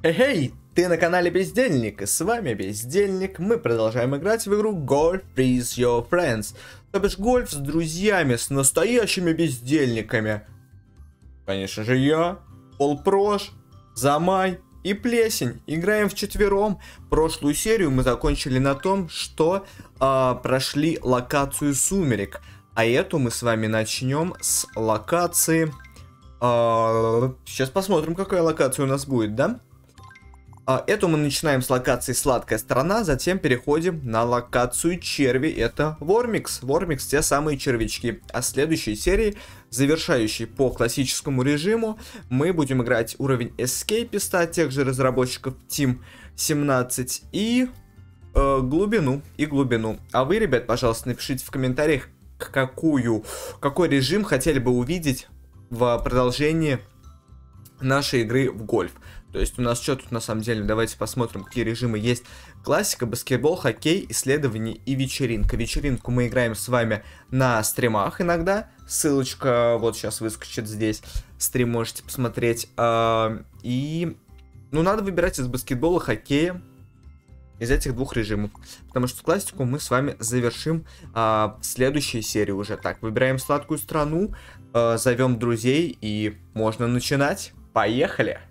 Эй, ты на канале Бездельник, и с вами Бездельник. Мы продолжаем играть в игру Golf with Your Friends. То бишь гольф с друзьями, с настоящими бездельниками. Конечно же я, Полпрош, Замай и Плесень. Играем вчетвером. Прошлую серию мы закончили на том, что прошли локацию Сумерек. А эту мы с вами начнем с локации... сейчас посмотрим, какая локация у нас будет, да? Эту мы начинаем с локации Сладкая Страна, затем переходим на локацию Черви, это Вормикс. Вормикс, те самые червячки. А в следующей серии, завершающей по классическому режиму, мы будем играть уровень Escape от тех же разработчиков Team 17 и глубину. А вы, ребят, пожалуйста, напишите в комментариях, какой режим хотели бы увидеть в продолжении нашей игры в гольф. То есть у нас что тут на самом деле? Давайте посмотрим, какие режимы есть. Классика, баскетбол, хоккей, исследование и вечеринка. Вечеринку мы играем с вами на стримах иногда. Ссылочка вот сейчас выскочит здесь. Стрим можете посмотреть. И... ну, надо выбирать из баскетбола, хоккея. Из этих двух режимов. Потому что классику мы с вами завершим в следующей серии уже. Так, выбираем Сладкую Страну. Зовем друзей и можно начинать. Поехали!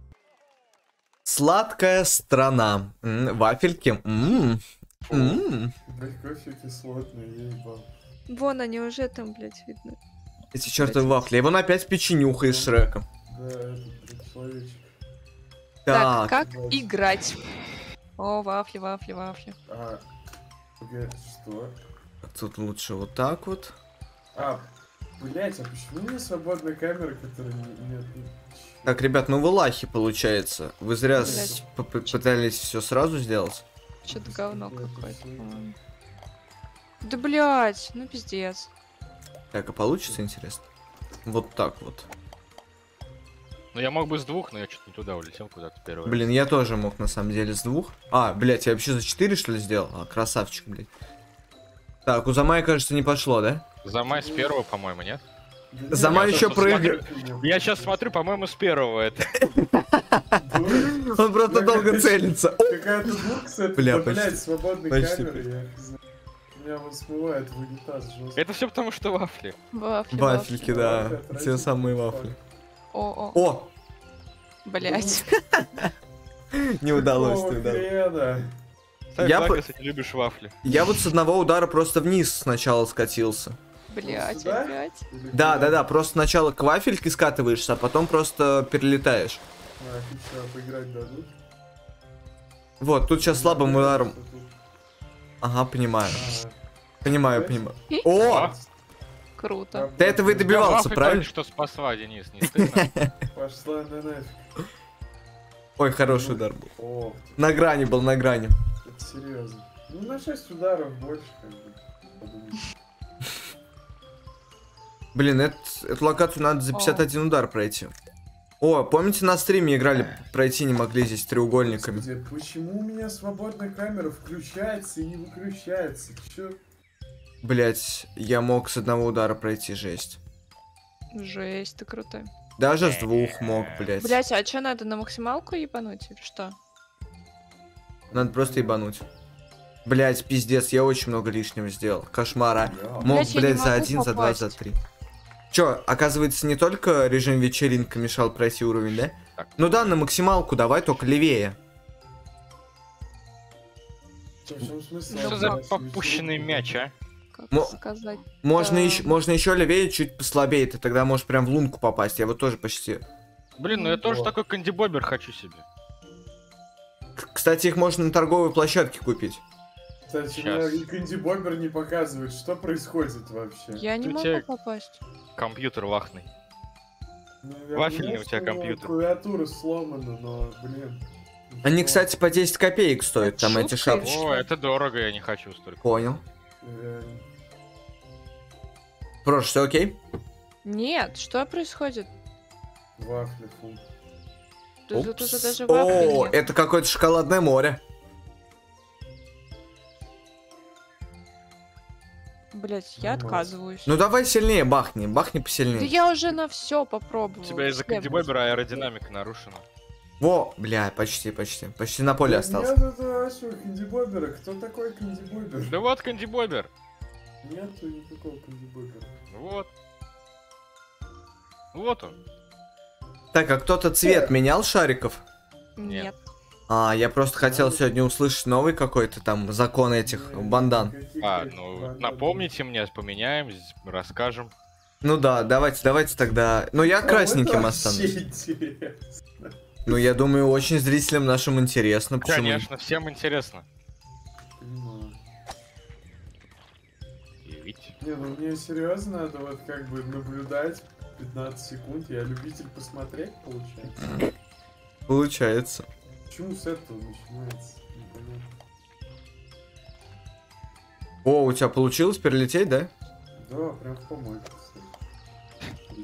Сладкая Страна. Вафельки. Кофе кислотный, ей-бал. Вон они уже там, блядь, видно. Эти чертовы вафли. И вон опять печенюха из Шрека. Да, это человечек. Так, Так. как играть? О, вафли. Что? Тут лучше вот так вот. Блять, а почему у меня свободная камера, которая нет? Так, ребят, ну вы лахи, получается. Вы зря Блядь. пытались все сразу сделать. Что-то говно какое-то. Да, блядь, ну пиздец. Так, а получится, интересно? Вот так вот. Ну я мог бы с двух, но я что-то не туда улетел куда-то первый. Блин, я тоже мог на самом деле с двух. Блять, я вообще за 4 что ли сделал? Красавчик, блядь. Так, у Замая, кажется, не пошло, да? Замай с первого, по-моему, нет? Замай Я еще просто прыгает. Я сейчас смотрю, по-моему, с первого это. Он просто долго целится. Какая-то букса, Бля, это, блядь, почти. свободной Почти. камеры, я хз. Меня он смывает в унитаз жестко. Это все потому, что вафли. Вафли. Вафельки, да. Вафли, Те самые вафли. О, О! блядь. Не удалось, Какого не удалось. хрена? Ставь Я лайк, по- если не любишь вафли. Я вот с одного удара просто вниз сначала скатился. Блядь, Сюда? опять. Или Да, куда? да, да, просто сначала к вафельке скатываешься, а потом просто перелетаешь. Отлично, поиграть дадут. Вот, тут сейчас слабым ударом. Что тут? Ага, понимаю. А, Понимаю, Опять? понимаю. О! Круто. Ты этого и добивался, Вафли правильно? только что спасла, Денис, не стыдно? Пошла на нафиг. Ой, хороший удар был. О, На грани был, на грани. это серьезно. Ну, на 6 ударов больше, как бы. подумай. Блин, эту локацию надо за 51 удар пройти. О, помните, на стриме играли, пройти не могли здесь треугольниками. Господи, почему у меня свободная камера включается и не выключается? Чё? Блять, я мог с одного удара пройти, жесть. Жесть, ты крутой. Даже с двух мог, блять. Блядь, а что надо на максималку ебануть или что? Надо просто ебануть. Блять, пиздец, я очень много лишнего сделал. Кошмара. Мог, Блядь, я не блять, за могу 1, за 2, за попасть. 3. Чё, оказывается, не только режим вечеринка мешал пройти уровень, да? Так. Ну да, на максималку давай, только левее. В чем смысл? Что за попущенный мяч, а? Как Мо- сказать? Можно, Да. можно еще левее, чуть послабее, ты тогда можешь прям в лунку попасть. Я вот тоже почти... Блин, ну я тоже О. такой кандибобер хочу себе. Кстати, их можно на торговой площадке купить. Кстати, Щас. меня Кэнди Бобер не показывает, что происходит вообще. Я не У могу тебя- попасть. Компьютер лахный. Ну, я Вафельный понимаю, у тебя что компьютер. Клавиатура сломана, но, блин. Они, кстати, по 10 копеек стоят, там эти Шутка или шапочки. что? О, это дорого, я не хочу столько. Понял. Реально. Прош, все окей? Нет, что происходит? Вафли, фу. Тут Упс. уже даже вафли О, нет. это какое-то шоколадное море. Блять, я Нормально. отказываюсь. Ну давай сильнее бахни Да посильнее. я уже на все попробовала. У тебя из-за все, кандибобера аэродинамика нарушена. Во, бля, почти. Почти на поле остался. Нет этого вашего кандибобера. Кто такой кандибобер? Да вот Кандибобер. Нету никакого кандибобера. Вот. Вот он. Так, а кто-то цвет менял шариков? Нет. А, я просто хотел сегодня услышать новый какой-то там закон этих бандан. Никаких Ну, бандан. напомните мне, поменяем, расскажем. Ну да, давайте тогда. Ну я Кому красненьким это останусь. вообще интересно? Ну я думаю, очень зрителям нашим интересно. Почему? Конечно, всем интересно. Понимаю. И ведь... Не, ну мне серьезно надо вот как бы наблюдать 15 секунд. Я любитель посмотреть, получается. Получается. Почему с этого начинается? Непонятно. О, у тебя получилось перелететь, да? Да, прям в помойку, кстати.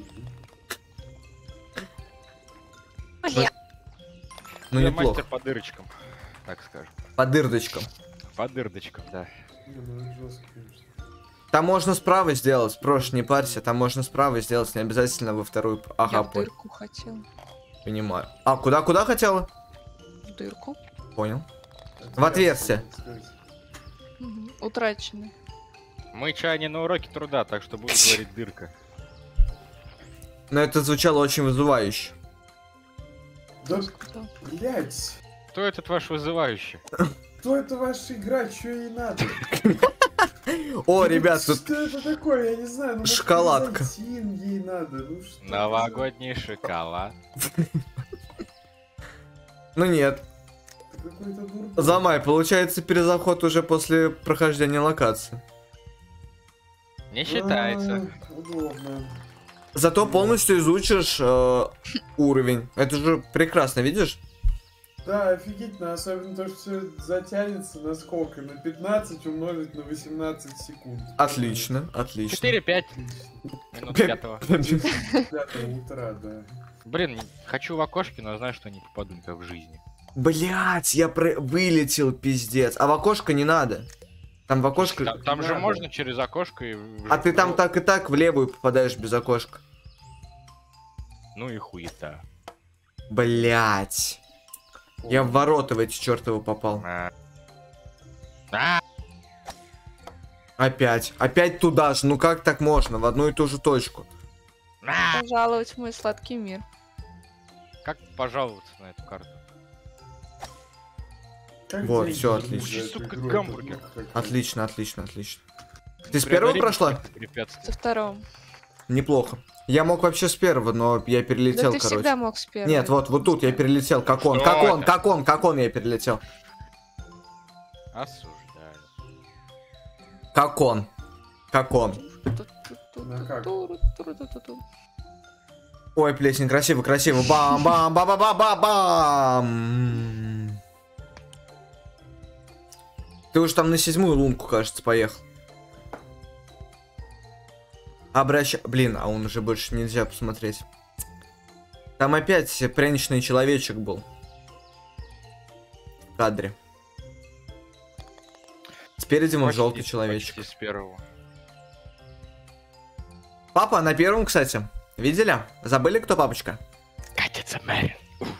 Бля. Ну Я неплохо. мастер по дырочкам, так скажем. По дырдочкам. По дырдочкам, да. Не, ну это жестко, конечно. Там можно справа сделать, проще не парься, там можно справа сделать, не обязательно во вторую. Я Ага, в понял. дырку хотел. Понимаю. А куда хотела? В дырку. Понял. Это В отверстие. ясно, кстати. Мгм. Утраченный. Мы чай не на уроке труда, так что буду говорить дырка. Но это звучало очень вызывающе. Да, Кто? блять. Кто этот ваш вызывающий? Кто это ваша игра? Чё ей надо? О, ребят, тут Что это такое? Я не знаю. Ну, может, шоколадка. презентин ей надо. Ну, что это Новогодний шоколад. ну нет. за- это какой-то дурдом. Замай, получается перезаход уже после прохождения локации. Не считается. А, удобно. Зато полностью изучишь уровень. Это же прекрасно, видишь? Да, офигительно, особенно то, что все затянется на сколько? На 15 умножить на 18 секунд. Отлично. 4-5 Отлично. минут пятого. 5 утра, да. Блин, хочу в окошке, но знаю, что не попаду никак в жизни. Блять, вылетел, пиздец. А в окошко не надо. Там в окошко... Там же надо. можно через окошко и... А ты там так и так в левую попадаешь без окошка. Ну и хуета. Блять. Я в ворота в эти чертовы попал. А, Опять туда же. Ну как так можно? В одну и ту же точку. Пожаловать в мой сладкий мир. Как пожаловаться на эту карту? Как Вот, деньги всё, вернуть отлично. за эту Сука, игру? гамбургер. Это, ну, как- Отлично. Ты с первого Преодолеть прошла? какие-то препятствия. Со второго. Неплохо. Я мог вообще с первого, но я Да перелетел, ты короче. всегда мог с первого. Нет, вот тут я перелетел. Как он Что это? я перелетел. Осуждаю. Как он. На как? Ой, плесень, красиво. Бам-бам-ба-ба-ба-бам. Ты уж там на 7-ю лунку, кажется, поехал. Блин, а он уже больше нельзя посмотреть. Там опять пряничный человечек был. В кадре. Спереди он желтый человечек. Почти с первого. Папа на первом, кстати. Видели? Забыли, кто папочка? Катится Мэрин.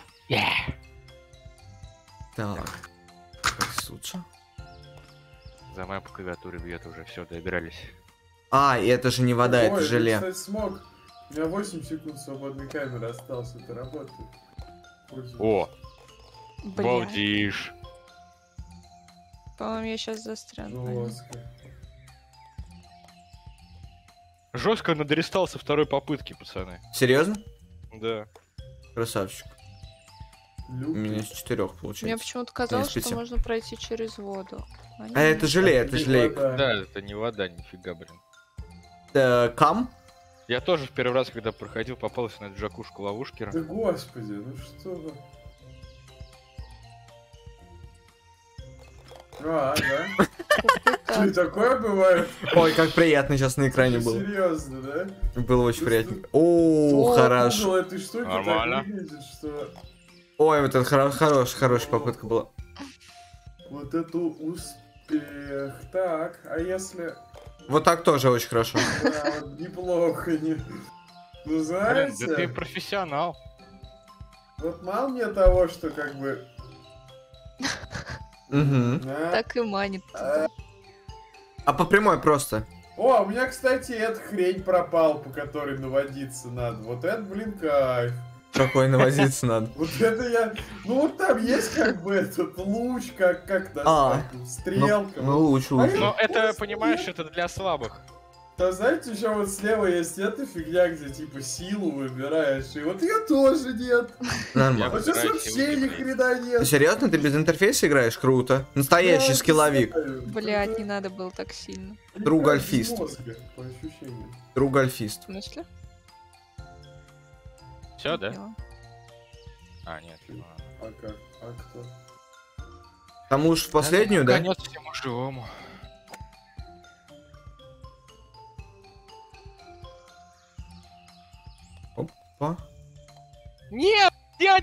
Так. Суча. За мою по клавиатуре бьет уже, все, добирались. А, и это же не вода, Ой, это желе. кстати, смог. У меня 8 секунд свободной камеры осталось, это работает. Пользуюсь. О, Бля. балдишь. По-моему, я сейчас застряну. Жестко. Жестко надористал со второй попытки, пацаны. Серьезно? Да. Красавчик. У меня с 4 Мне получается. почему-то казалось, с пяти. что можно пройти через воду. А нет. это желе, это не желейка. вода. Да, это не вода, нифига, блин. Кам? Я тоже в первый раз, когда проходил, попался на эту джакушку ловушкера. Да господи, ну что вы. А, да? Какой-то- И такое бывает? Ой, как приятно сейчас на экране было. Серьезно, да? Было очень Ну приятно. что- О, хорошо. Угол этой штуки Нормально. так выглядит, что Ой, вот это хорошая попытка была. вот это успех. Так, а если... Вот так тоже очень хорошо. Да, вот неплохо, не... Ну Блин, знаете... да ты профессионал. Вот мало мне того, что как бы... Угу. а, Так и манит туда. А по прямой просто. О, у меня, кстати, эта хрень пропал, по которой наводиться надо. Вот это, блин, кайф. Какой навозиться надо. Вот это я... Ну вот там есть как бы этот луч, как А, стрелка. Ну лучше, лучше. Но это, понимаешь, это для слабых. Да знаете, еще вот слева есть эта фигня, где типа силу выбираешь, и вот ее тоже нет. Нормально. Вот сейчас выбираю силу вообще ни геймплей. хрена Ты нет. серьезно? Ты без интерфейса играешь? Круто. Настоящий Да, скилловик. не знаю. Блять, Это не надо было так сильно. Друг как альфист. без мозга, по ощущениям. Друг альфист. В смысле? Все, да? Поняла. А, нет. ладно. А как? А кто? Там уж в последнюю, да? Конец всему живому. Опа. Нет, дядь!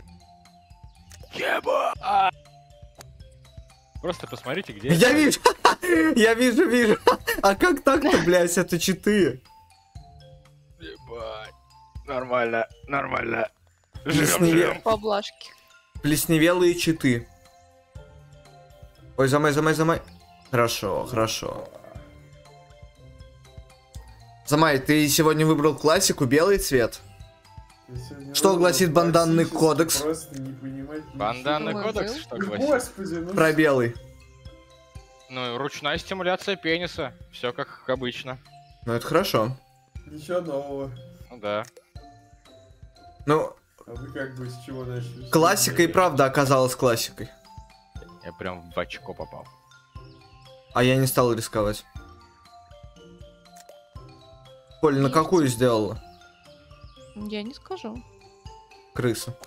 Еба! Просто посмотрите, где Я вижу! Я вижу. А как так-то, блядь, это читы? Ебать. Нормально, нормально. Живем. Поблажки. Плесневелые читы. Ой, замай. Хорошо. Замай, ты сегодня выбрал классику, белый цвет. Я сегодня Что выбрал гласит банданный классический, кодекс? Просто не понимать ничего. Банданный Ой, кодекс, был? что Да гласит? Господи, ну Про белый. Ну, ручная стимуляция пениса. Все как обычно. Ну, это хорошо. ничего нового. Ну да. Ну, А вы как бы с чего начали? классика и правда оказалась классикой. Я прям в очко попал. А я не стал рисковать. Коль, на какую сделала? Я не скажу. Крыса.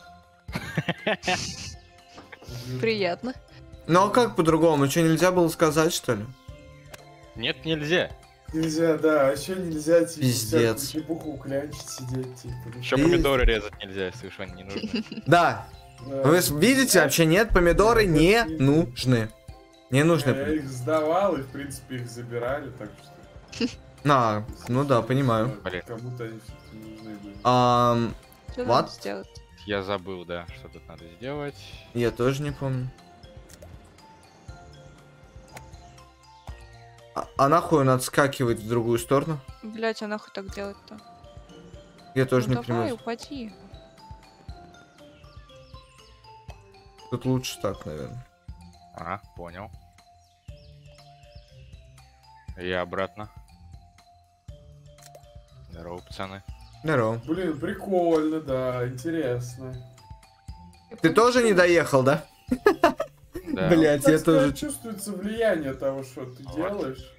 Приятно. Ну а как по-другому? Что, нельзя было сказать, что ли? Нет, нельзя. Нельзя, да, а еще нельзя типа Пиздец. всякую чепуху клянчить, сидеть, типа. Еще И- помидоры резать нельзя, если уж они не нужны. Да. Да. Вы видите, вообще нет, помидоры не нужны. Не нужны. Я их сдавал, и в принципе их забирали, так что... А, ну да, понимаю. Блин. Кому-то они все-таки нужны были. Что What? надо сделать? Я забыл, да, что тут надо сделать. Я тоже не помню. А нахуй он отскакивает в другую сторону? Блять, а нахуй так делать-то? Я тоже Ну не давай, понимаю. упади. Тут лучше так, наверное. Ага, понял. Я обратно. Здорово, пацаны. Здорово. Блин, прикольно, да, интересно. Ты тоже не доехал, да? Да. Блять, Так я тоже. сказать, чувствуется влияние того, что ты Вот. делаешь.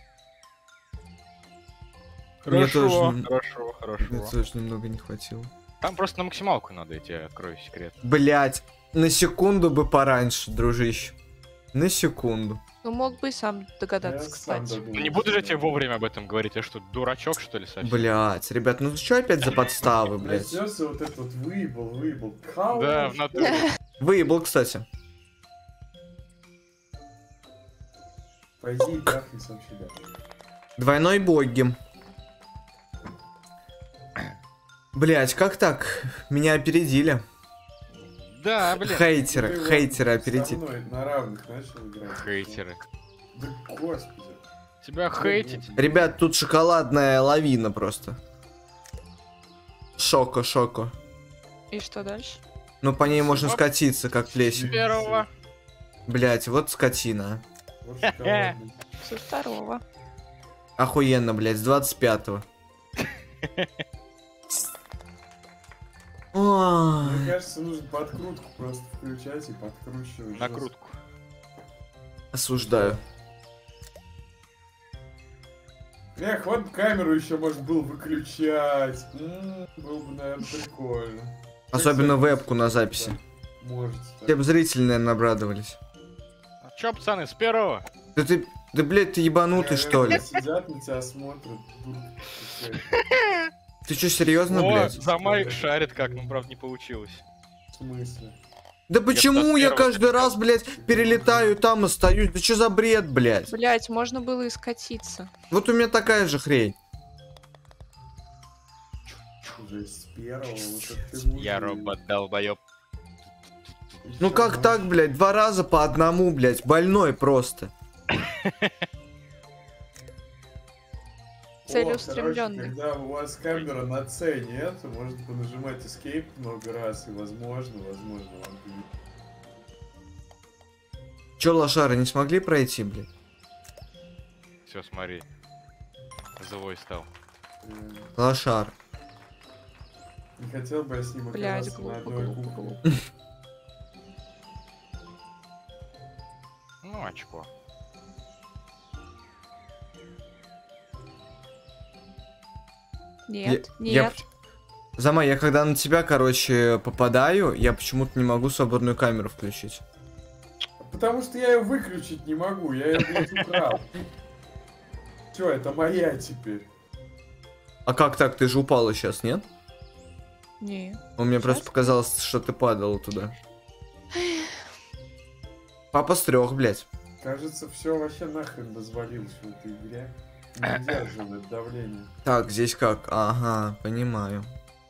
Мне Хорошо, тоже- хорошо, хорошо. Мне тоже немного не хватило. Там просто на максималку надо идти, я открою секрет. Блять, на секунду бы пораньше, дружище. На секунду. Ну мог бы и сам догадаться, Я сам кстати. додумался. Ну не буду же я тебе вовремя об этом говорить, я что, дурачок что ли совсем? Блять, ребят, ну что опять за подставы, блять? Начнется вот этот вот выебал. Да, в натуре. Выебал, кстати. Пойди и трахни сам себя. Двойной боги. Блять, как так? Меня опередили. Да, блин. Хейтеры, Ты вот хейтеры со опередили. мной на равных начал играть. Хейтеры. Да господи. Тебя хейтить? Ребят, тут шоколадная лавина просто. Шоко. И что дальше? Ну по ней можно скатиться, как плесень. Первого. Блять, вот скотина. Вот шоколадный. Со второго. Охуенно, блять, с 25-го. Ой. Мне кажется, нужно подкрутку просто включать и подкручивать. Накрутку. Осуждаю. Эх, вот камеру еще можно было выключать. Было бы, наверное, прикольно. Особенно вебку на записи. Можете. Все бы зрители, наверное, обрадовались. Ну чё, пацаны, с первого? Да, блядь, ты ебанутый, что ли? Сидят на тебя, смотрят. дурки такие. Ты что, серьезно, О, блядь? Замай шарит как, ну правда не получилось. В смысле? Да почему я первого каждый раз, блядь, перелетаю там остаюсь? Да что за бред, блядь? Блять, можно было и скатиться. Вот у меня такая же хрень. Уже с первого. Вот это ты мужик. Я робот-долбоёб. Ну Ещё как ночь. так, блядь? 2 раза по одному, блядь. Больной просто. О, Целеустремлённый. короче, когда у вас камера на C нет, вы можете понажимать Escape много раз, и возможно, вам будет. Чё, лошары, не смогли пройти, блядь? Все, смотри. Живой стал. Лошар. Не хотел бы я с ним Блядь, оказаться на глупо, одной глупо, кухне. глупо. Ну, очко. Нет, Я- нет. Зама, я когда на тебя, короче, попадаю, я почему-то не могу свободную камеру включить. Потому что я ее выключить не могу, я ее, блядь, украл. Чё, это моя теперь. А как так? Ты же упала сейчас, нет? Не. Мне Щас? просто показалось, что ты падала туда. Папа с 3, блядь. Кажется, все вообще нахрен развалилось в этой игре. Не выдерживает давление. Так, здесь как? Ага, понимаю.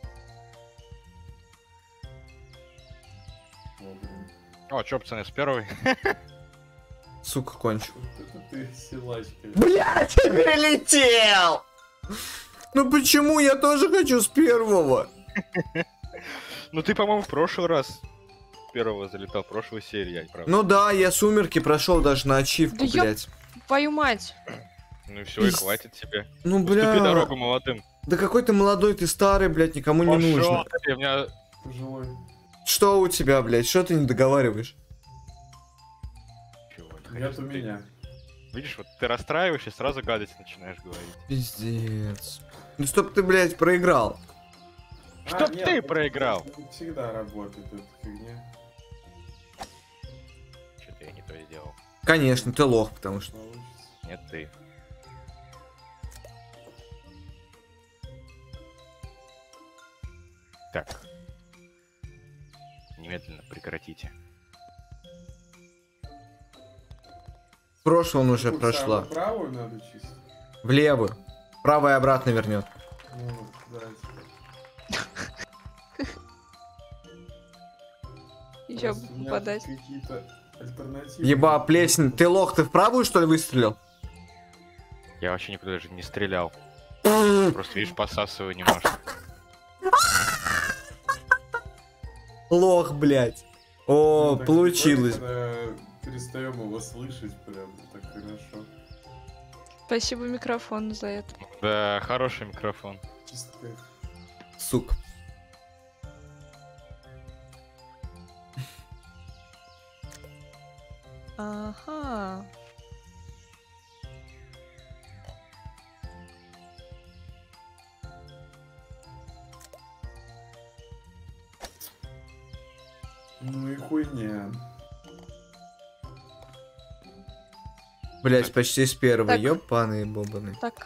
О, блин. О, чё, пацаны, с первой? Сука, кончу. Вот это ты силачка. Блять, я перелетел! Ну почему? Я тоже хочу с первого. Ну ты, по-моему, в прошлый раз первого залетал, в прошлой серии, я не прав. Ну да, я сумерки прошел даже на ачивку, Да ёп- блять. Твою мать. Ну и все, и пиз- хватит тебе. Ну Уступи бля. дорогу молодым. Да какой ты молодой, ты старый, блядь, никому не Пошёл нужно. ты, у меня... Пожилой. Что у тебя, блядь? Что ты не договариваешь? Чего, не Нет хочу, у ты- меня. Видишь, вот ты расстраиваешь и сразу гадость начинаешь говорить. Пиздец. Ну чтоб ты, блядь, проиграл. Чтоб нет, ты это проиграл. не всегда работает эта фигня. Что-то я не то сделал. Конечно, ты лох, потому что... Получится. Нет, ты. Так. Немедленно прекратите. В прошлом уже Тут прошла. самую правую надо чистить. В левую. Правая обратно вернет. Ну, давайте. Еще Просто у меня попадать. какие-то альтернативы. Еба, плесень. Ты лох, ты в правую, что ли, выстрелил? Я вообще никуда даже не стрелял. Просто, видишь, посасываю немножко. Лох, блядь. О, Ну, так получилось. прикольно, когда перестаем его слышать прям так хорошо. Спасибо микрофону за это. Да, хороший микрофон. Чисто кайф. Сука. Ага. Ну и хуйня. Блять, почти с первой. Так. Ёбаные бобаны. Так.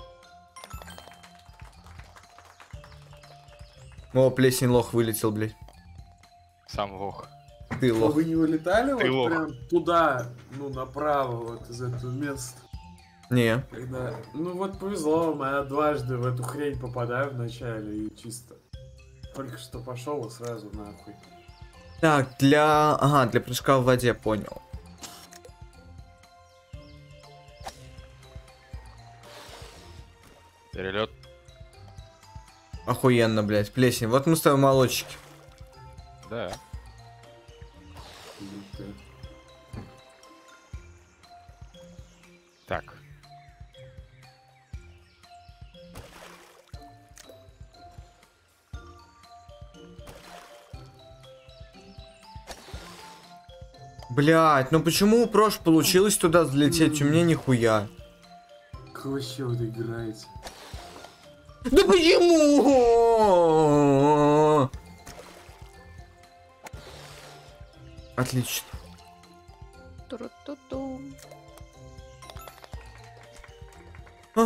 О, плесень лох вылетел, блядь. Сам лох. Ты А лох. вы не вылетали Ты вот лох. прям туда, ну направо вот из этого места? Не. Когда, ну вот повезло, я дважды в эту хрень попадаю в начале и чисто. Только что пошел и сразу нахуй. Так, для... Ага, для прыжка в воде, понял. Перелет. Охуенно, блядь. Плесень. Вот мы с тобой молодчики. Да. Так. Блядь, ну почему у Прош получилось туда взлететь, у меня нихуя? Как вообще вот играете? Да почему? Отлично. Туру-ту-ту. Ох.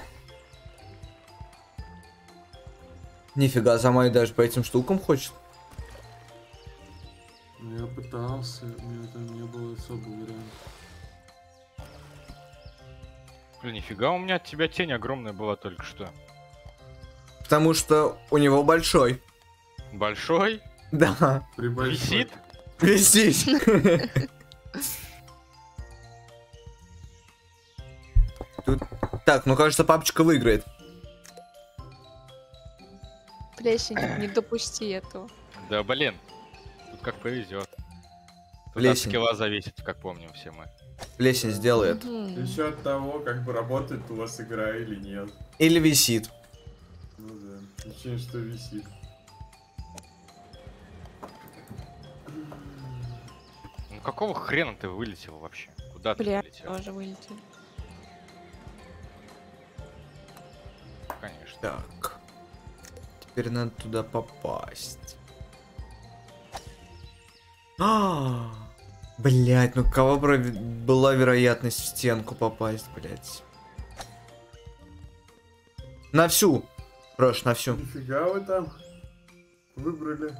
Нифига, Замай даже по этим штукам хочет. Ну, я пытался, у меня там не было особо вариантов. Блин, нифига, у меня от тебя тень огромная была только что. Потому что у него большой. Большой? Да. При большой. Висит? Висеть. Тут... Так, ну кажется, папочка выиграет. Плесень, не допусти этого. Да блин. Тут как повезет. Тут от Плесень. скилла зависит, как помним все мы. Плесень сделает. Мгм. Еще от того, как бы работает у вас игра или нет. Или висит. Ну да. Ощущение, что висит. Ну какого хрена ты вылетел вообще? Куда ты Бля, вылетел? тоже вылетел. Конечно. Так. Теперь надо туда попасть. Блять, ну какова была вероятность в стенку попасть, блять. На всю. Прош, на всю. Нифига вы там выбрали.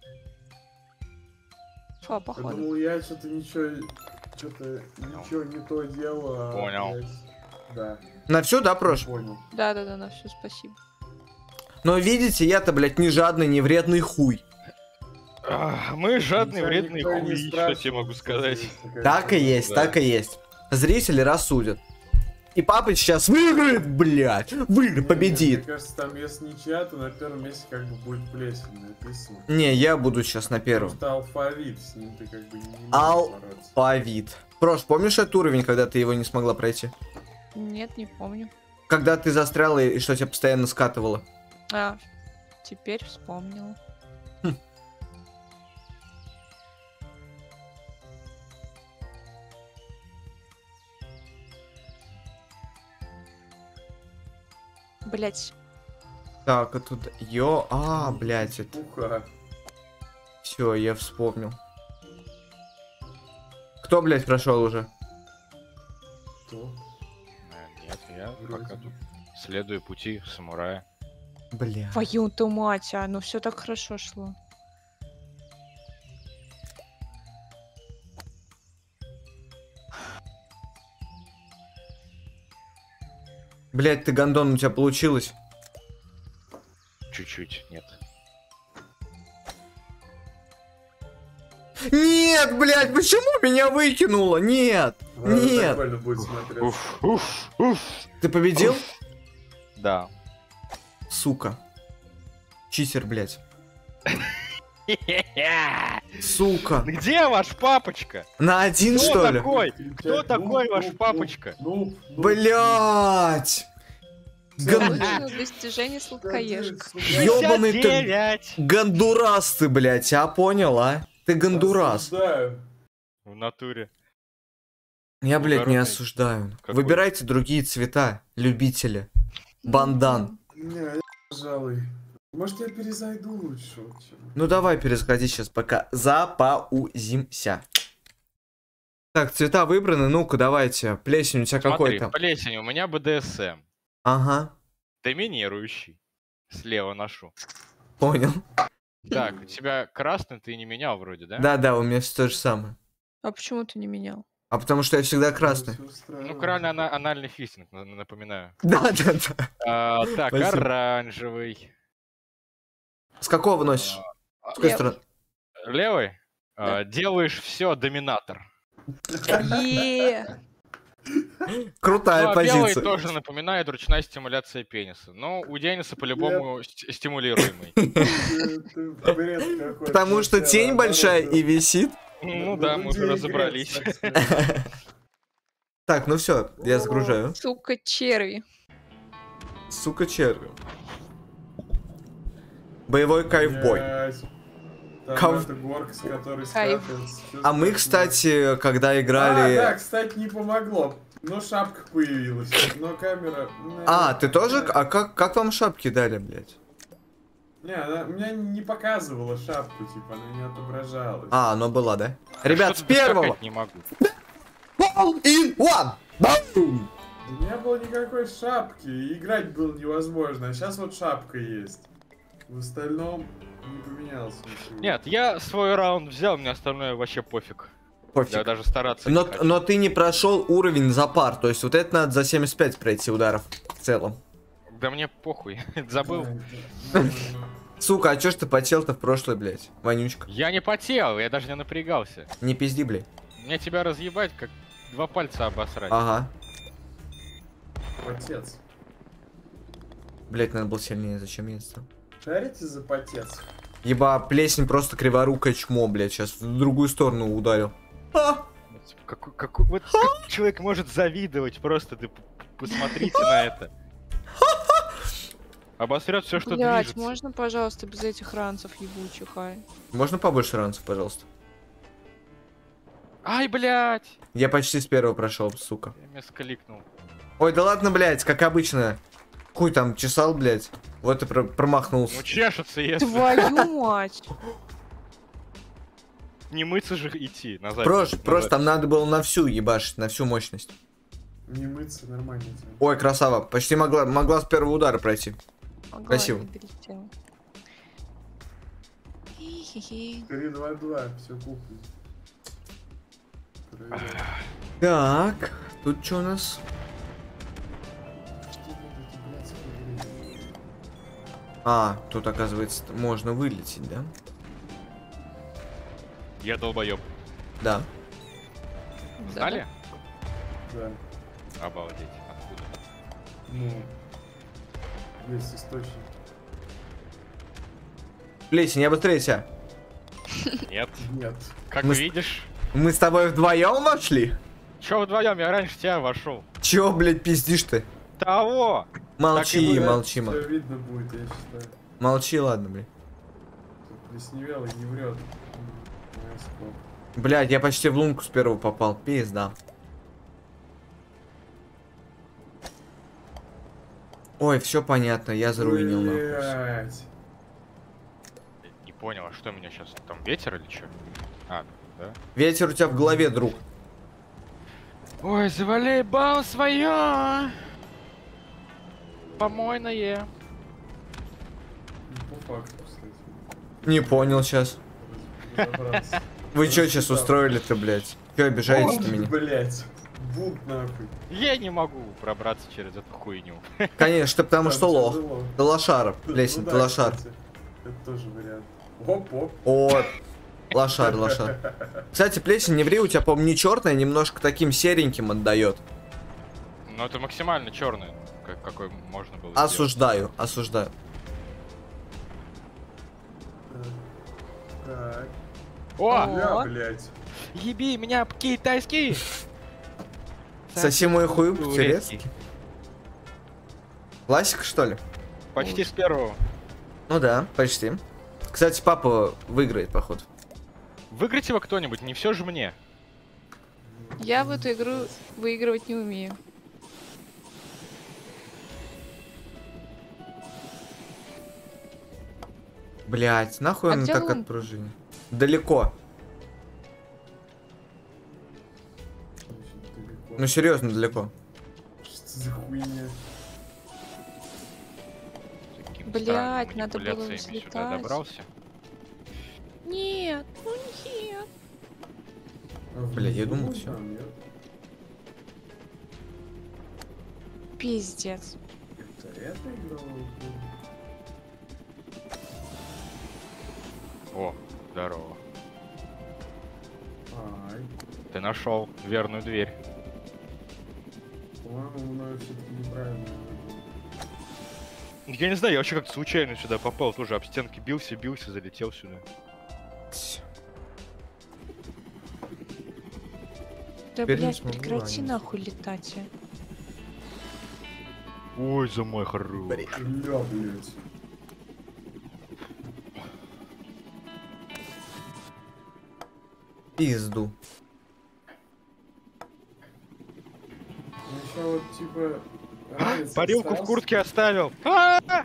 Фа, походу. Подумал я, что-то ничего не то дело. А, Понял. блядь, да, На всю, да, Прош? понял. Да-да-да, на все, спасибо. Но видите, я-то, блять, не жадный, не вредный хуй. Мы жадные, Тебя вредные никто не хуи, что спрашивал, тебе могу кстати, сказать. такая Так и штука. есть, Да. так и есть. Зрители рассудят. И папа сейчас выиграет, блядь. Выиграет, Не, победит. Мне кажется, там если ничья, то на первом месте как бы будет плесень написано. Не, я буду сейчас на первом. Просто алфавит, с ним ты как бы не можешь бороться. Алфавит. Прош, помнишь этот уровень, когда ты его не смогла пройти? Нет, не помню. Когда ты застряла и что тебя постоянно скатывало? А, теперь вспомнила. Блять, Так, а тут... блядь, это... Пуха. Все, я вспомнил. Кто, блядь, прошел уже? Кто? Нет, я Вроде пока бы. тут следую пути самурая. Бля. твою-то мать, а ну все так хорошо шло. Блядь, ты гондон, у тебя получилось? Чуть-чуть, нет. Нет, блядь, почему меня выкинуло? Нет, Ладно, нет. Прикольно будет смотреться. Уф. Ты победил? Да. Сука. Читер, блядь. Сука. Где ваш папочка? На один, Кто что ли? такой? Кто такой ваш папочка? Блядь. Получено достижение сладкоежка. Ёбаный ты 69. гондурас ты, блядь, а понял, а? Ты гондурас. Да. В натуре. Я, блядь, не Благородный. осуждаю. Какой? Выбирайте другие цвета, любители. Бандан. Не, я, пожалуй. Может, я перезайду лучше? вот чё. Ну давай пересходи сейчас, пока запаузимся. Так, цвета выбраны, ну-ка давайте. Плесень у тебя Смотри, какой-то. плесень, у меня БДСМ. Ага, Доминирующий. Слева ношу. понял. Так, у тебя красный ты не менял вроде, да? Да-да, у меня все то же самое. А почему ты не менял? А потому что я всегда красный. Всё устраивает. Ну, крайне анальный фистинг, напоминаю. Да-да-да. Так, Спасибо. оранжевый. С какого носишь? С какой Левый. стороны? Левый? Да. Делаешь все, доминатор. Е, Крутая Ну, а белый позиция. тоже напоминает ручная стимуляция пениса. Но у Дениса по-любому стимулируемый. Ты бред какой-то. Потому что Вообще, тень наоборот, большая ты- и висит. Ну да, мы уже Людей разобрались. греться, так сказать. Так, ну все, я загружаю. сука, черви. Сука, черви. Боевой кайфбой. Блядь. Там Кайф- эта горка, с которой Кайф. А скатывается. мы, Чё за такое? кстати, когда А, да, играли... кстати, не помогло. Но шапка появилась. Но камера... А, ты тоже? А как вам шапки дали, блядь? Не, она у меня не показывала шапку, типа, она не отображалась. А, оно была, да? Ребят, с Что-то первого! доскакать не могу. All in one! Бум! Да не было никакой шапки, и играть было невозможно. А сейчас вот шапка есть. В остальном не поменялся ничего. Нет, я свой раунд взял, мне остальное вообще пофиг. Я Пофиг. даже стараться не хочу. Но ты не прошел уровень за пар, то есть вот это надо за 75 пройти ударов в целом. Да мне похуй, забыл. Сука, а чё ж ты потел-то в прошлый, блядь? Вонючка. Я не потел, я даже не напрягался. Не пизди, блядь. Мне тебя разъебать, как 2 пальца обосрать. Ага. Потец. Блядь, надо было сильнее, зачем я это? Шарите за потец? Еба, плесень просто криворукое чмо, блядь, сейчас в другую сторону ударил. А! Вот как человек может завидовать, просто ты посмотрите на это. Обосрет все, что Блять, движется. можно, пожалуйста, без этих ранцев ебучих, ай? Можно побольше ранцев, пожалуйста? Ай, блядь! Я почти с первого прошел, сука. Я мискликнул. Ой, да ладно, блядь, как обычно. Хуй там чесал, блядь. Вот и промахнулся. Ну чешется, если Твою мать! не мыться же идти назад. Просто там надо было на всю ебашить, на всю мощность. Не мыться, нормально тебе. Ой, красава. Почти могла с первого удара пройти. Могла, Спасибо. не долетела. Хи-хи-хи. 3-2-2, все куплено. Проверяю. Так, тут что у нас? Что вот эти блядские игры? А, тут, оказывается, можно вылететь, да? Я долбоеб. Да. Знали? Да. Обалдеть. Откуда? Ну, есть источник. Плесень, я быстрее тебя. Нет. Нет. Как Мы видишь. Мы с тобой вдвоем вошли? Че вдвоем? Я раньше тебя вошел. Чё, блядь, пиздишь ты? Того! Молчи, Так и молчи, Все видно будет, я считаю. молчи, ладно, блядь. Тут плесневелый не врет. Блядь, я почти в лунку с первого попал. Пизда. Ой, все понятно, я заруинил нахуй. Блять. Не понял, а что меня сейчас? Там ветер или что? А, да? Ветер у тебя в голове, друг. Ой, завали бал свое! Помойное. Ну, по факту, кстати. Не понял сейчас. Разобраться. Вы чё сейчас устроили-то, блядь? Чё обижаете-то меня? Блять. Бунт нахуй. Я не могу пробраться через эту хуйню. Конечно, потому Там что лох. тяжело. Ты лошара, Ну плесень, да, ты лошар. кстати, это тоже вариант. Оп-оп. О, лошар, лошар. Кстати, плесень, не ври, у тебя, по-моему, не черная, немножко таким сереньким отдает. Но это максимально черный, какой можно было. Осуждаю, осуждаю. Так. О! Бля, блять. Еби меня китайский! Соси мою хую, Турецкий. интересно. Классика, что ли? Почти с первого. Ну да, почти. Кстати, папа выиграет, походу. Выиграть его кто-нибудь, не все же мне. Я в эту игру выигрывать не умею. Блять, нахуй А он где так он? отпружинил? Далеко. Очень далеко. Ну серьезно, далеко. Что за хуйня? Таким Блядь, странным надо было манипуляциями сюда взлетать. добрался. Нет, ну нет. А Бля, я внизу думал, всё. там, нет? Пиздец. Это игровой клуб. О, здорово. Ай. Ты нашел верную дверь. По-моему, мною все-таки неправильно. Я не знаю, я вообще как-то случайно сюда попал, тоже об стенки бился, залетел сюда. Да, Теперь не блядь, смогу прекрати ранить. нахуй летать. Ой, за мой хорош. Бля, блять. Пизду. Еще вот типа... ранец Парилку в остался. куртке оставил. А-а-а!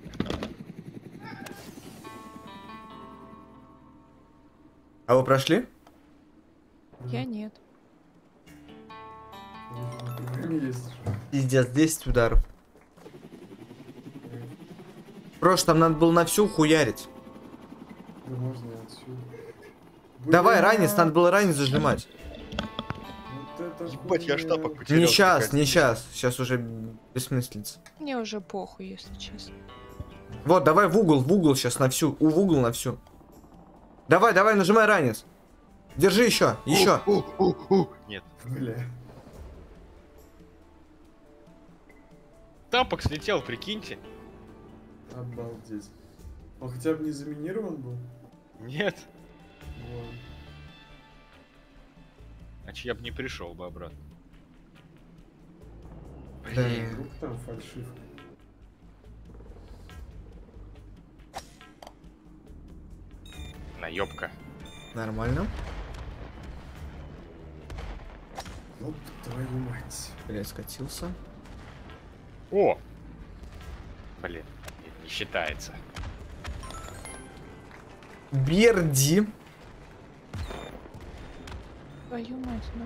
А вы прошли? Я нет. Есть. Пиздец, 10 ударов. Просто там надо было на всю хуярить. Да можно и отсюда. Давай, Бля, ранец, надо было ранец зажимать. Вот это Ебать, я хуйня. штапок потерял. Не сейчас, какая-то. не сейчас. Сейчас уже бессмыслица. Мне уже похуй, если честно. Вот, давай в угол сейчас на всю. В угол на всю. Давай, давай, нажимай ранец. Держи еще. Нет. Бля. Тапок слетел, прикиньте. Обалдеть. Он хотя бы не заминирован был? Нет. Вон. Значит, я бы не пришел бы обратно. Да. Вдруг там фальшивка. Наебка. Нормально. Ну, твою мать. Блять, скатился. О! Блин, это не считается. Берди. Твою мать, ну.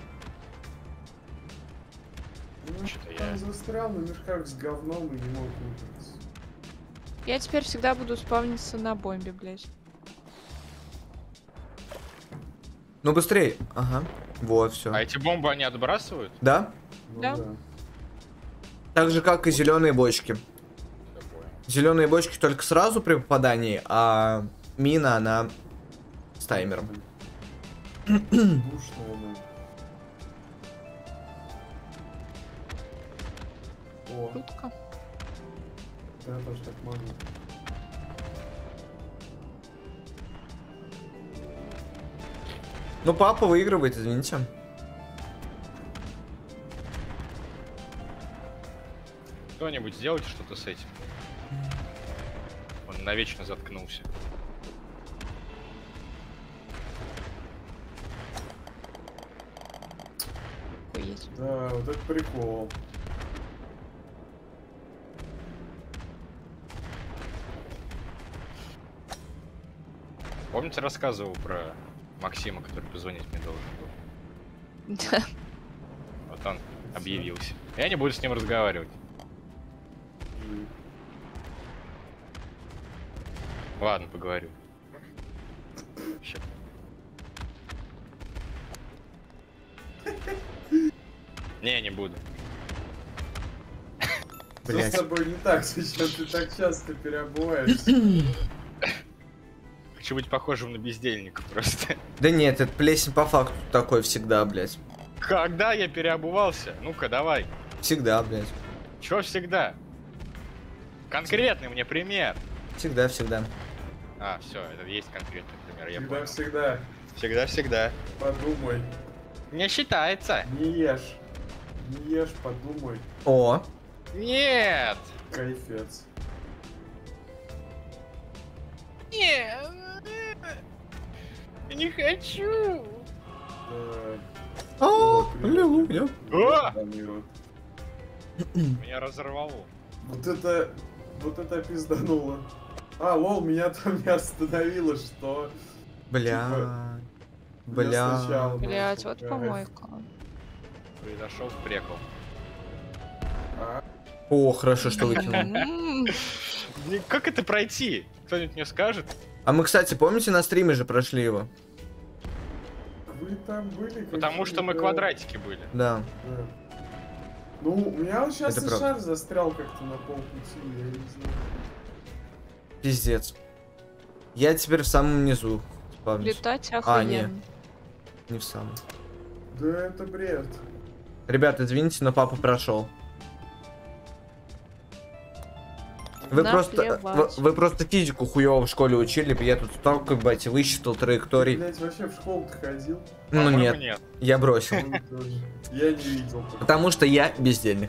Ну, Что-то там я- застрял на мешках с говном и не мог выбраться. Я теперь всегда буду спавниться на бомбе, блядь. Ну быстрее. Ага. Вот, все. А эти бомбы они отбрасывают? Да? Ну Да. Так же, как и зеленые бочки. Такое. Зеленые бочки только сразу при попадании, а мина, она с таймером. Душная она. О, Шутка. да, я тоже так могу. Ну, папа выигрывает, извините. Кто-нибудь сделайте что-то с этим. Он навечно заткнулся. Охуеть. Да, вот это прикол. Помните, рассказывал про Максима, который позвонить мне должен был? Да. Вот он объявился. Я не буду с ним разговаривать. И Ладно, поговорю. Ща. Не буду. Что с Блять. тобой не так? Зачем ты так часто переобуваешься? Хочу быть похожим на бездельника просто. Да нет, это плесень по факту такой всегда, блять. Когда я переобувался? Ну-ка, давай. Всегда, блять. Чё всегда? Конкретный мне пример. Всегда, всегда. А, все, это есть конкретный пример, я Всегда, понял. всегда. Всегда-всегда. Подумай. Не считается. Не ешь. Не ешь, подумай. О, Нет! Кайфец. Нет! Не хочу! о, привет. аллилуйя. О! Планирует. Меня разорвало. Вот это пиздануло. А, лол, меня там не остановило, что? Бля. Я Бля. сначала- Блять, вот Кайф. помойка. Произошел прикол. А, О, хорошо, что выкинул. М, Как это пройти? Кто-нибудь мне скажет? А мы, кстати, помните, на стриме же прошли его? вы там были? Потому что мы какие-то- квадратики были. Да. Да. Ну, у меня вот сейчас Это и правда. шар застрял как-то на полпути, я не знаю. Пиздец. Я теперь в самом низу спавнюсь. Летать А, охуенно. Не в самом. Да это бред. Ребят, извините, но папа прошел. Вы Наплевать. вы просто физику хуёво в школе учили, я тут столько, блядь, высчитал Ты, траекторий. блядь, вообще в школу-то ходил? Ну По-моему, нет, я бросил. Он тоже. Я не видел. Потому что я бездельник.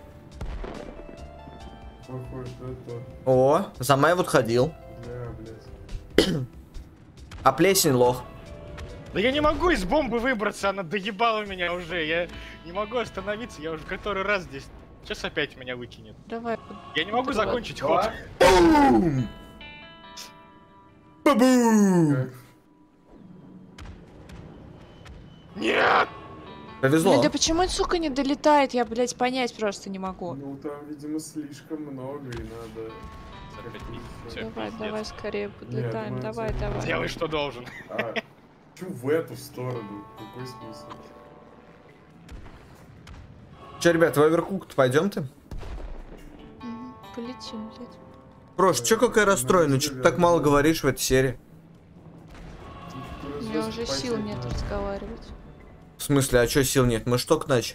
Похоже, это... О, за мной вот ходил. Бля, блядь. А плесень лох. Да я не могу из бомбы выбраться, она доебала меня уже. Я не могу остановиться, я уже который раз здесь. Сейчас опять меня выкинет. Давай. Я не могу Давай. закончить ход. Бум! Бабум! Кайф. Нет! Повезло. Блин, да почему, сука, не долетает? Я, блядь, понять просто не могу. Ну, там, видимо, слишком много, и надо... Всё, Давай, пиздец. давай скорее подлетаем. мы Давай, отсюда давай. Делай, что должен. А, чё в эту сторону? Какой смысл? Че, ребят, в оверкук пойдем-то? Мгм, полетим, блядь. Прош, чё какая расстроена? Чё ты так мало говоришь в этой серии? У меня уже сил нет разговаривать. В смысле, а чё сил нет? Мы ж только начали.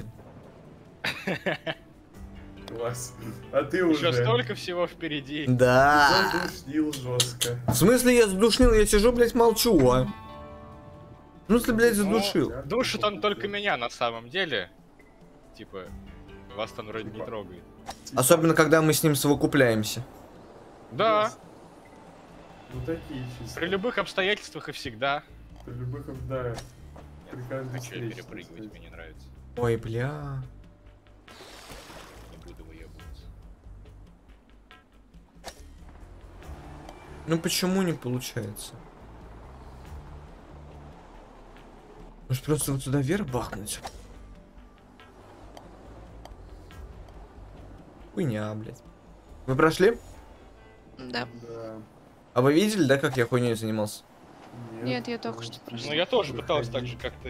Класс. А ты Еще уже столько всего впереди. Да. задушнил жестко. В смысле я задушнил? Я сижу, блядь, молчу, а? В смысле, блядь, задушил? Ну, душит он только меня на самом деле. Типа, вас там вроде не трогает. Особенно, когда мы с ним совокупляемся. Да, Ну такие чисто. при любых обстоятельствах и всегда. При любых, да. При каждой А чё встрече, перепрыгивать кстати. мне не нравится. Ой, бля. Не буду выебываться. Ну почему не получается? Может просто вот сюда вверх бахнуть? Хуйня, блядь. Вы прошли? Да. Да. А вы видели, да, как я хуйней занимался? Нет, я только что прошла. Ну я тоже пытался так же, как ты.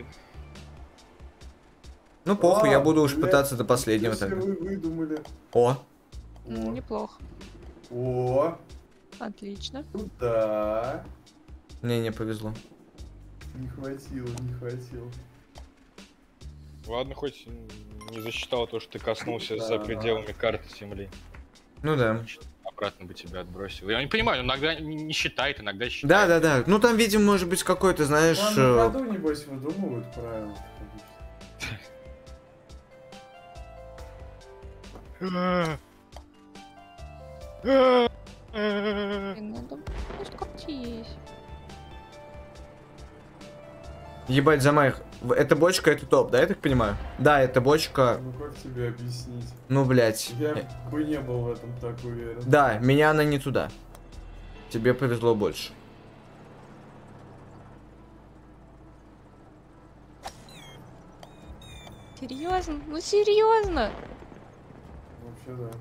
Ну похуй, я А, буду уж блядь, пытаться до последнего если тогда. вы выдумали. О, Неплохо. О, Отлично. туда. мне не повезло. Не хватило, не хватило. Ладно, хоть не засчитал то, что ты коснулся за пределами карты Земли. Ну да. Обратно бы тебя отбросил. Я не понимаю, иногда не считает, иногда считает. Да, да, да. Ну там, видимо, может быть какой-то, знаешь... Там на ходу, небось, выдумывают правила. Блин, надо скатись. Ебать, Замайх. Это бочка, это топ, да, я так понимаю? Да, это бочка. Ну как тебе объяснить? Ну, блядь. Я бы не был в этом так уверен. Да, меня она не туда. Тебе повезло больше. Серьезно? Ну серьезно? Вообще да.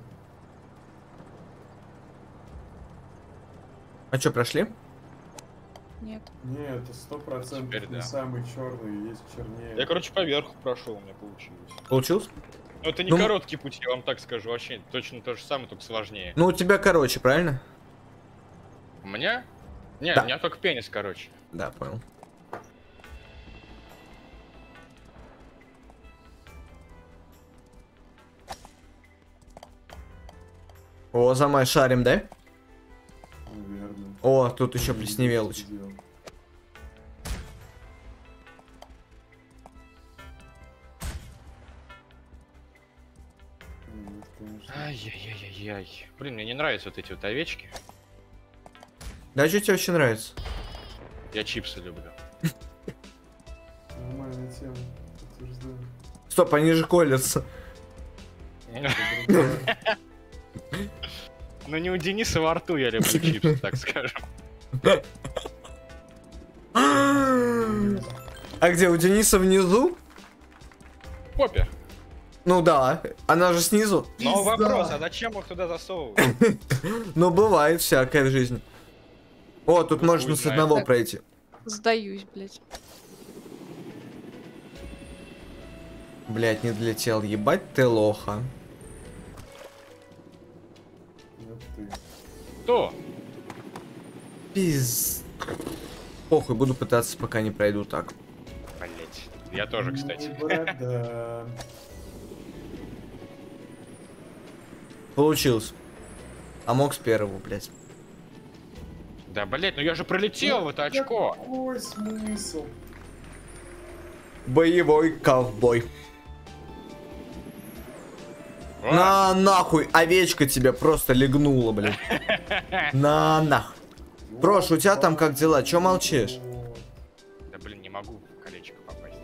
А чё, прошли? Нет. Не, это 100% Теперь не да. самый черный, есть чернее. Я, короче, поверху прошел, у меня получилось. Получился? Но это не Ну, короткий путь, я вам так скажу. Вообще точно то же самое, только сложнее. Ну, у тебя короче, правильно? У меня? Не, Да. у меня только пенис, короче. Да, понял. О, Замай, шарим, да? Наверное. О, тут еще плесневелочь. Нет, конечно. Ай-яй-яй-яй. Блин, мне не нравятся вот эти вот овечки. Да, что тебе вообще нравится? Я чипсы люблю. Нормальная тема. Подтверждаю. Стоп, они же колятся. Ну не у Дениса во рту я люблю чипсы, так скажем. А где, у Дениса внизу? Попе. Ну да, она же снизу. Но Пизда. вопрос, а зачем их туда засовывать? Но бывает всякое в жизни. О, тут Ну, можно хуй с знает. одного Так. пройти. Сдаюсь, блядь. Блять, не долетел. Ебать ты лоха. Вот ты. Кто? Пиз. Похуй, буду пытаться, пока не пройду так. Блять. Я тоже, кстати. Ну, братан. Получилось. А мог с первого, блять. Да, блять, ну я же пролетел в это очко. Какой смысл? Боевой ковбой. А, На нахуй, овечка тебя просто легнула, блядь. На нах. Прош, у тебя там как дела? Чё молчишь? Да блин, не могу в колечко попасть.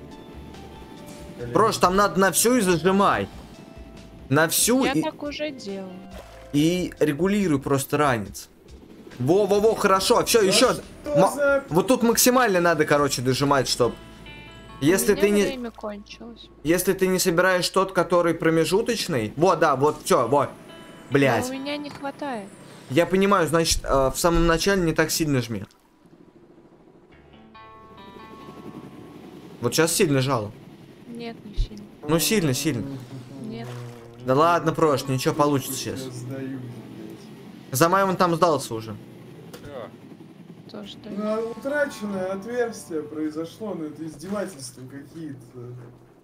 Прош, там надо на всю и зажимай. На всю Я и, так уже делаю. и регулируй просто ранец. Во-во-во, хорошо, все, еще. за... Вот тут максимально надо, короче, дожимать, чтоб. Если У меня ты не, время кончилось. если ты не собираешь тот, который промежуточный, вот, да, вот, все, вот, Но блять. у меня не хватает. Я понимаю, значит, в самом начале не так сильно жми. Вот сейчас сильно жало. Нет, не сильно. Ну сильно. Нет. Да ладно, Прош, ничего получится Я сейчас. сдаюсь, блядь. За май он там сдался уже. Всё. Тоже да. Ну, утраченное отверстие произошло, но это издевательства какие-то.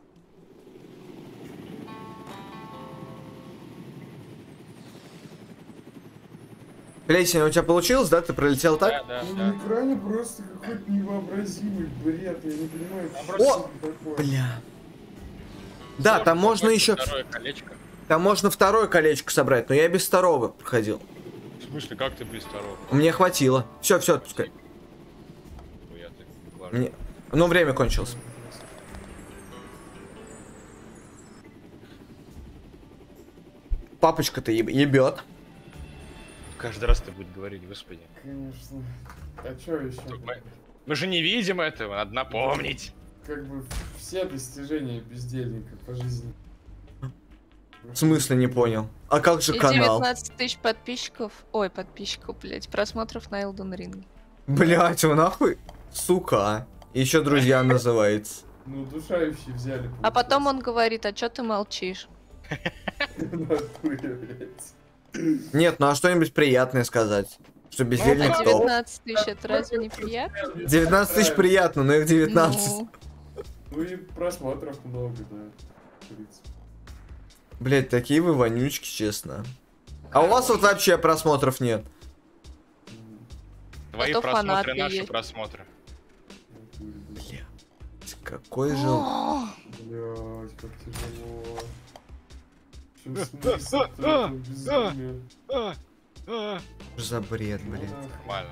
Плесень у тебя получилось, да? Ты пролетел так? Да, Ну, да. на экране просто какой-то невообразимый бред, я не понимаю, Там что просто- это такое. Бля. Да, там можно Какое-то еще... Второе колечко. Там можно второе колечко собрать, но я без второго проходил. В смысле, как ты без второго? Мне хватило. Все, отпускай. Я так глажу. Мне... Ну, время кончилось. Папочка-то ебет. Каждый раз ты будешь говорить, господи. Конечно. А чё еще? Мы же не видим этого, надо напомнить. Как бы все достижения бездельника по жизни. В смысле, не понял. А как же И канал? 19 тысяч подписчиков. Ой, подписчиков, блять. Просмотров на Elden Ring. Блять, он нахуй? Сука. Еще друзья называется. Ну, удушающие взяли. А потом он говорит, а чё ты молчишь? Нет, ну а что-нибудь приятное сказать? Что бездельник А топ. 19 тысяч, это разве не приятно? 19 тысяч приятно, но их 19. Ну, Ну и просмотров много, да. В принципе. Блять, такие вы вонючки, честно. А у вас вот вообще просмотров нет. Твои Зато просмотры, фанаты наши есть. просмотры. Какой же... Блять, как тяжело. Чё смысл-то этого безумия? Что за бред, блядь. Нормально.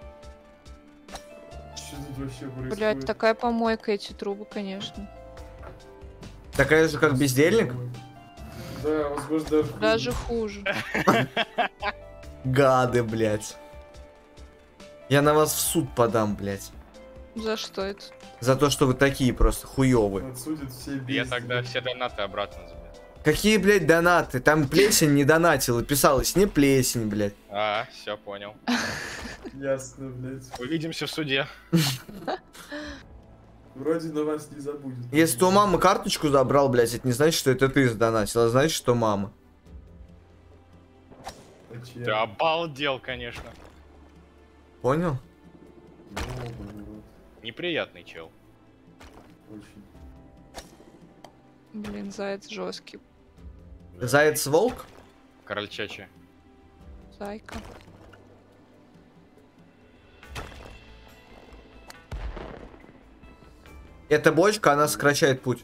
Что тут вообще происходит? блять, такая помойка эти трубы, конечно. Такая же, как бездельник? Да, возможно, Даже хуже. Гады, блядь. Я на вас в суд подам, блядь. За что это? За то, что вы такие просто хуёвые. Отсудят все Я бездельники. тогда все донаты обратно заберу. Какие, блядь, донаты? Там плесень не донатила, писалось не плесень, блядь. А, все понял. Ясно, блядь. Увидимся в суде. Вроде на вас не забудет. Если ты у мамы карточку забрал, блядь, это не значит, что это ты задонатил, а значит, что мама. Зачем? Ты обалдел, конечно. Понял? Ёбаный рот. Неприятный чел. Очень. Блин, заяц жесткий. Заяц-волк? Король Чачи. Зайка. Эта бочка, она сокращает путь.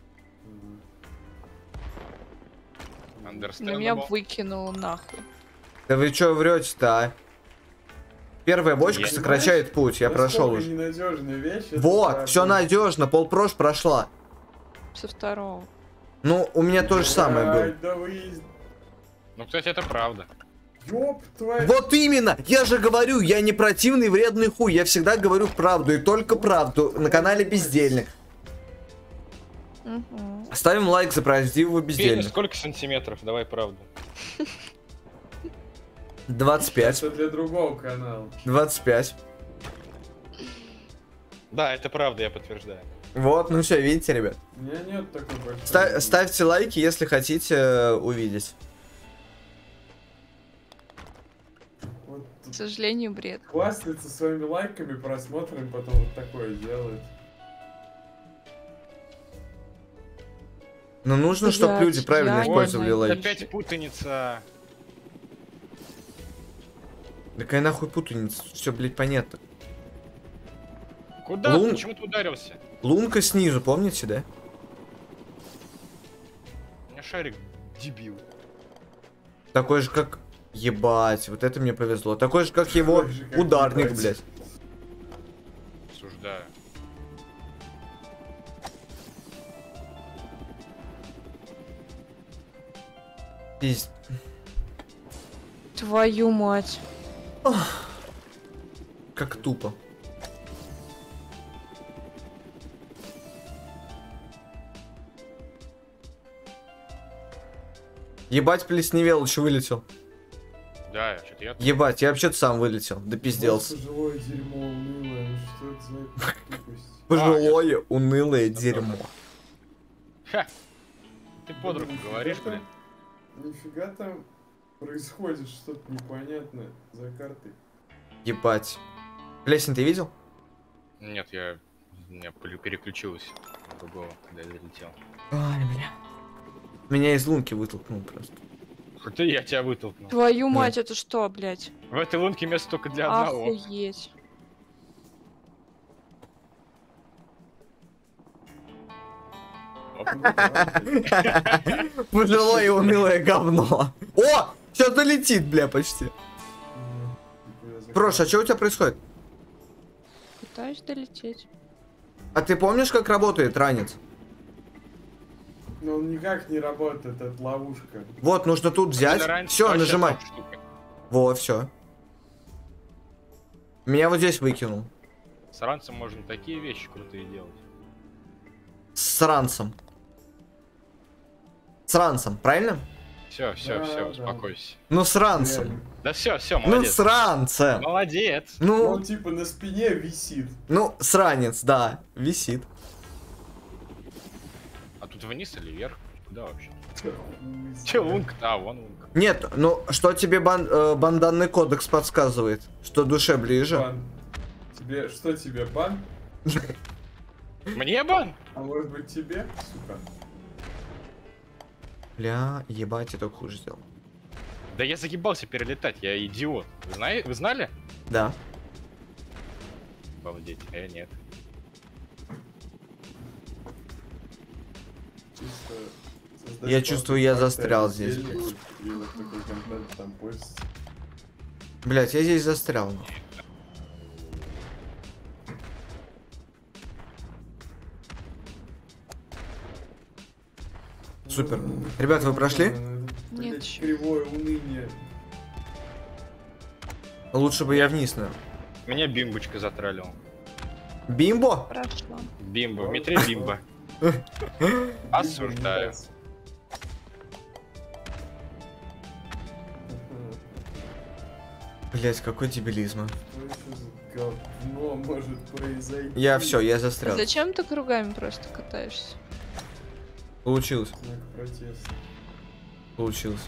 Мгм. На меня Understandable. выкинуло нахуй. Да вы чё врете-то, а? Первая бочка Я- сокращает путь, я прошел Насколько уже. ненадежная вещь. это Вот, правда. все надежно, полпрош прошла. Со второго. Ну, у меня то же самое Ай, было. да вы... Ну, кстати, это правда. Ёб твою... Вот именно! Я же говорю, я не противный вредный хуй, я всегда говорю правду и только правду на канале Бездельник. Угу. Ставим лайк за правдивого Пеня, бездельника. сколько сантиметров? Давай правду. 25. Это для другого канала. 25. Да, это правда, я подтверждаю. Вот, ну все, видите, ребят. У меня нет такой большой... Ставьте лайки, если хотите увидеть. Вот К тут сожалению, бред. хвастается своими лайками, просмотрами, потом вот такое делает. Но нужно, Блядь, чтобы люди правильно я использовали не лайки. Опять путаница. Да какая нахуй путаница? Все, блядь, понятно. Куда? Лун- Почему ты ударился? Лунка снизу, помните, да? У меня шарик дебил. Такой же, как... Ебать, вот это мне повезло. Такой же, как его Такой же, как ударник, ебать. блядь. Осуждаю. Пиздец. Твою мать. Как тупо. Ебать, плесневел, еще вылетел. Да, что-то я... Ебать, я вообще-то сам вылетел. Да пизделся. Просто живое дерьмо унылое. Ну что это за тупость? Пожилое, унылое дерьмо. Ха! Ты под руку говоришь, Нифига блин? там- Нифига там Происходит что-то непонятное за картой. Ебать. Плесень ты видел? Нет, меня переключилось на другого, когда я залетел. Ай, бля. Меня из лунки вытолкнул просто. Хотя я тебя вытолкнул. Твою мать, это что, блядь? В этой лунке место только для одного. Охуеть. Пожилое унылое говно. О! Сейчас долетит, бля, почти. Прош, а что у тебя происходит? Пытаюсь долететь. А ты помнишь, как работает ранец? Но он никак не работает, это ловушка. Вот, нужно тут взять. Все, нажимай. Во, все. Меня вот здесь выкинул. С ранцем можно такие вещи крутые делать. С ранцем. С ранцем, правильно? Все, Да, да. успокойся. Ну, с ранцем. Реально. Да все, Ну, молодец. с ранцем. Молодец. Ну, Он типа на спине висит. ну, сранец, да, висит. А тут вниз или вверх? Куда вообще? Хуй Че знает. лунка-то? А, вон лунка. Нет, ну, что тебе банданный кодекс подсказывает? Что душе ближе? Бан. Тебе, что тебе, бан? Мне бан? А может быть тебе, сука? Бля, ебать, я только хуже сделал. Да я загибался перелетать, я идиот. Вы знали? Да. Обалдеть, нет. Чисто создать Я чувствую, я застрял здесь. И вот такой контент там постить. Блять, я здесь застрял. Супер. Ребят, вы прошли? Нет, Блять, ещё. кривое уныние. Лучше бы я вниз, наверное. Меня бимбочка затралил. Бимбо? Прошла. Бимбо, в метре бимбо. Осуждаю. Блять, какой дебилизм. Что еще за говно может произойти? Я все, я застрял. Зачем ты кругами просто катаешься? Получилось. Знак протеста. Получилось.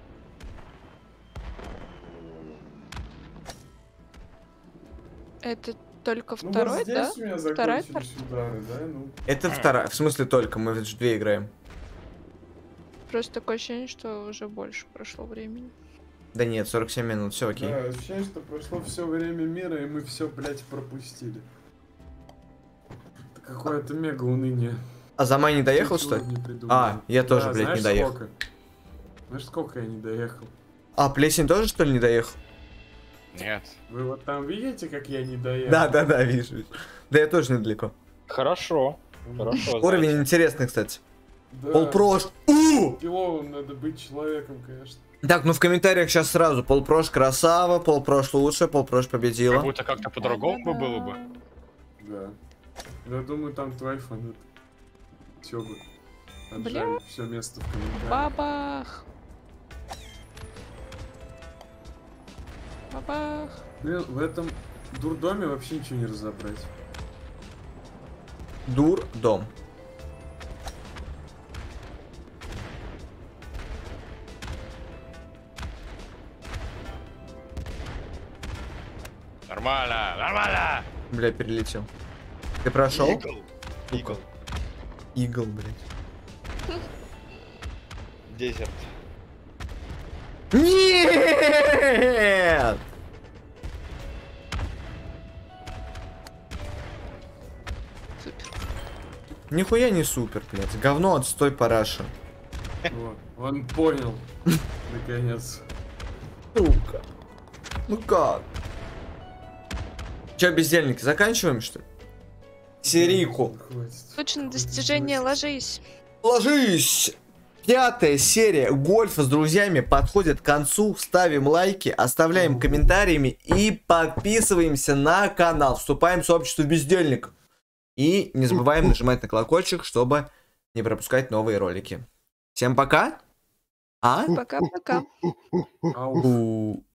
Это только Ну второй, вот да? здесь у меня Вторая закончились удары, да? Ну, Это вторая. В смысле только, мы ведь две играем. Просто такое ощущение, что уже больше прошло времени. Да нет, 47 минут, все окей. да, ощущение, что прошло все время мира, и мы все, блять, пропустили. Это какое-то мега уныние. А за май не доехал, Чего что ли? не придумали. А, я тоже, Да, блядь, не знаешь, доехал. сколько? Знаешь, сколько я не доехал? А, плесень тоже, что ли, не доехал? Нет. Вы вот там видите, как я не доехал? Да, вижу. Да я тоже недалеко. Хорошо. Хорошо. Уровень интересный, кстати. Да. Полпрош. Скилловым надо быть человеком, конечно. Так, ну в комментариях сейчас сразу. Полпрош красава, полпрош лучше, полпрош Как победила. будто как-то по-другому бы было бы. Да. Я думаю, там твои фанаты. Все бы. Бля. Отжали все место в комментариях. Бабах! Бабах! Блин, в этом дурдоме вообще ничего не разобрать. Дур дом. Нормально, нормально. Бля, перелетел. Ты прошел? Игл. Игл, блядь. Дезерт. Нет! Супер. Нихуя не супер, блядь. Говно, отстой, параша. Вот. Он понял. Наконец. Сука. Ну как? Че, бездельники, заканчиваем, что ли? Серийку. Хватит. Лучше на Хватит достижение жести. ложись. Ложись! 5-я серия гольфа с друзьями подходит к концу. Ставим лайки, оставляем комментариями и подписываемся на канал. Вступаем в сообщество бездельников. И не забываем нажимать на колокольчик, чтобы не пропускать новые ролики. Всем пока! А? Пока-пока. Ауф. У.